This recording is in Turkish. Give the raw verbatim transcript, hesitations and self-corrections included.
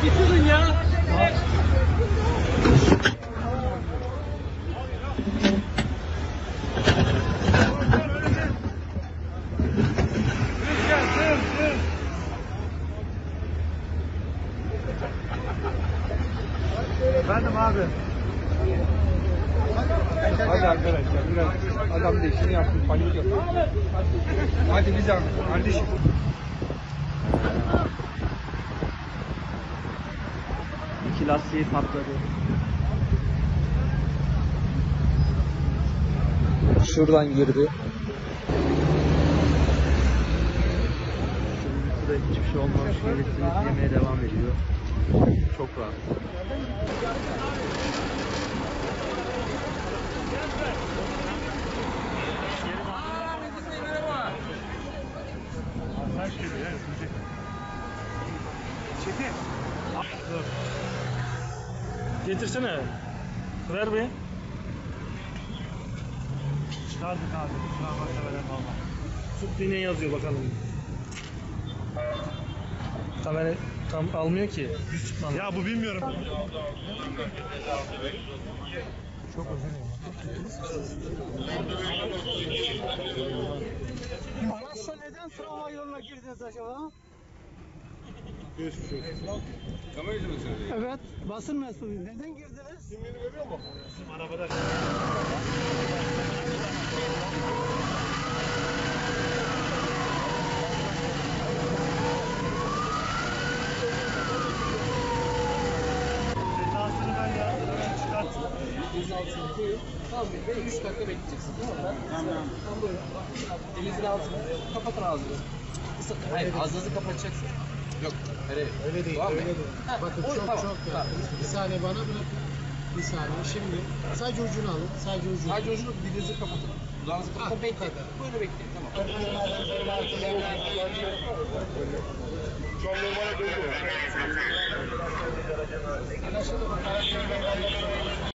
getirin ya. Efendim abi. Hadi arkadaşlar biraz adam da işini yapsın, panik yok. Hadi bir zahmet kardeşim. İki lastiği patladı. Şuradan girdi. Sürücüsü de hiçbir şey olmamış gibi simit yemeye devam ediyor. Çok rahat. Çekil. Dur. Getirsene. Ver bir. Çıkardık abi. Kusura bakma veren valla. Süt ne yazıyor bakalım. Kamera tam almıyor ki. Düz çıkmam. Ya bu bilmiyorum. Çok özür dilerim. Araçla neden sıralama yoluna girdiniz acaba? Geçmiş olsun. Kameracı mı söyledi? Evet, basın mensubu. Neden girdiniz? Kimliğini veriyor mu? Bizim arabada. Cezasını ben yazdım. Ben çıkarttım. yüz altını koyup tam bir üç dakika bekleyeceksin. Tamam mı? Tamam. Tamam böyle. Elinizin altını kapatın ağzını. Hayır, ağzınızı kapatacaksın. Yok, hayır. Öyle değil, Tamam mı? öyle değil. Ha, Bakın o- çok tamam, çok tamam. yaptınız. Bir saniye bana bırakın. Bir saniye. Şimdi sadece ucunu alın. Sadece ucunu. Sadece ucunu dilinizi kapatın. Dudağınızı kapatın, Ha, bekleyin. bu kadar. Böyle bekleyin, tamam. Şu an normale döndü.